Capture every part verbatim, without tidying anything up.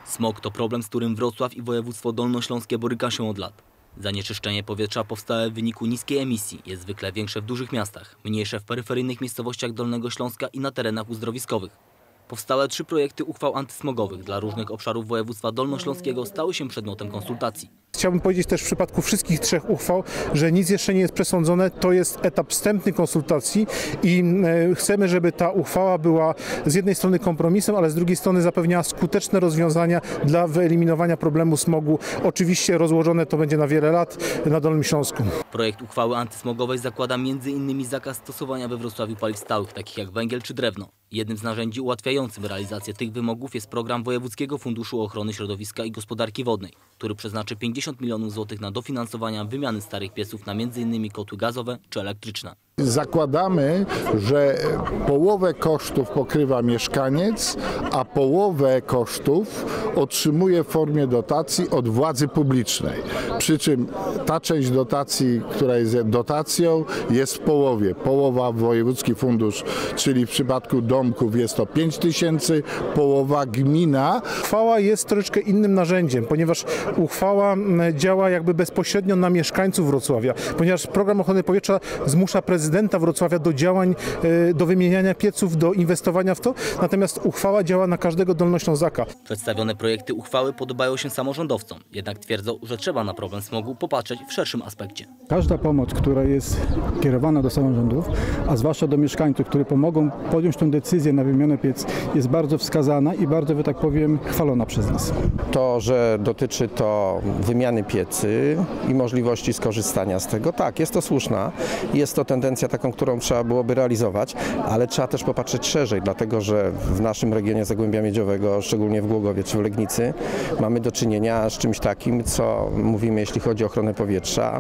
Smog to problem, z którym Wrocław i województwo dolnośląskie boryka się od lat. Zanieczyszczenie powietrza powstałe w wyniku niskiej emisji jest zwykle większe w dużych miastach, mniejsze w peryferyjnych miejscowościach Dolnego Śląska i na terenach uzdrowiskowych. Powstałe trzy projekty uchwał antysmogowych dla różnych obszarów województwa dolnośląskiego stały się przedmiotem konsultacji. Chciałbym powiedzieć też w przypadku wszystkich trzech uchwał, że nic jeszcze nie jest przesądzone. To jest etap wstępny konsultacji i chcemy, żeby ta uchwała była z jednej strony kompromisem, ale z drugiej strony zapewniała skuteczne rozwiązania dla wyeliminowania problemu smogu. Oczywiście rozłożone to będzie na wiele lat na Dolnym Śląsku. Projekt uchwały antysmogowej zakłada między innymi zakaz stosowania we Wrocławiu paliw stałych, takich jak węgiel czy drewno. Jednym z narzędzi ułatwiającym realizację tych wymogów jest program Wojewódzkiego Funduszu Ochrony Środowiska i Gospodarki Wodnej, który przeznaczy pięćdziesiąt milionów złotych na dofinansowania wymiany starych pieców na między innymi kotły gazowe czy elektryczne. Zakładamy, że połowę kosztów pokrywa mieszkaniec, a połowę kosztów otrzymuje w formie dotacji od władzy publicznej. Przy czym ta część dotacji, która jest dotacją, jest w połowie. Połowa Wojewódzki Fundusz, czyli w przypadku domków jest to pięć tysięcy, połowa gmina. Uchwała jest troszeczkę innym narzędziem, ponieważ uchwała działa jakby bezpośrednio na mieszkańców Wrocławia, ponieważ program ochrony powietrza zmusza prezydenta prezydenta Wrocławia do działań, do wymieniania pieców, do inwestowania w to, natomiast uchwała działa na każdego Dolnoślązaka. Przedstawione projekty uchwały podobają się samorządowcom, jednak twierdzą, że trzeba na problem smogu popatrzeć w szerszym aspekcie. Każda pomoc, która jest kierowana do samorządów, a zwłaszcza do mieszkańców, którzy pomogą podjąć tę decyzję na wymianę piec, jest bardzo wskazana i bardzo, że tak powiem, chwalona przez nas. To, że dotyczy to wymiany piecy i możliwości skorzystania z tego, tak, jest to słuszna, jest to tendencja taką, którą trzeba byłoby realizować, ale trzeba też popatrzeć szerzej, dlatego że w naszym regionie Zagłębia Miedziowego, szczególnie w Głogowie czy w Legnicy, mamy do czynienia z czymś takim, co mówimy, jeśli chodzi o ochronę powietrza,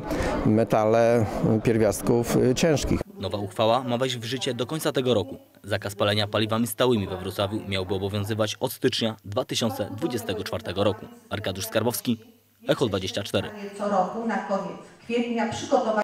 metale pierwiastków ciężkich. Nowa uchwała ma wejść w życie do końca tego roku. Zakaz palenia paliwami stałymi we Wrocławiu miałby obowiązywać od stycznia dwa tysiące dwudziestego czwartego roku. Arkadiusz Skarbowski, Echo dwadzieścia cztery. Co roku na koniec kwietnia przygotować